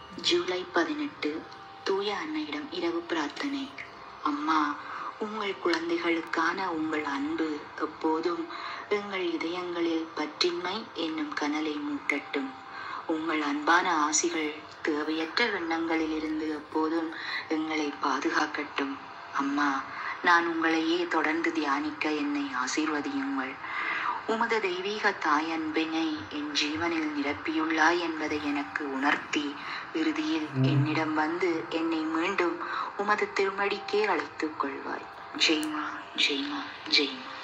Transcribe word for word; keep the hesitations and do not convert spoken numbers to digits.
ஜூலை பதினெட்டு. தூய அன்னையிடம் இரவு பிரார்த்தனை. அம்மா, உங்கள் குழந்தைகளுக்கான உங்கள் அன்பு எப்போதும் எங்கள் இதயங்களில் பற்றின்மை என்னும் கனலை மூட்டட்டும். உங்கள் அன்பான ஆசிகள் தேவையற்ற எண்ணங்களிலிருந்து எப்போதும் எங்களை பாதுகாக்கட்டும். அம்மா, நான் உங்களையே தொடர்ந்து தியானிக்க என்னை ஆசீர்வதியுங்கள். உமது தெய்வீக தாய் அன்பினை என் ஜீவனில் நிரப்பியுள்ளாய் என்பதை எனக்கு உணர்த்தி இறுதியில் என்னிடம் வந்து என்னை மீண்டும் உமது திருமடிக்கே அழைத்துக் கொள்வாய். ஜெய்மா, ஜெய்மா, ஜெய்மா.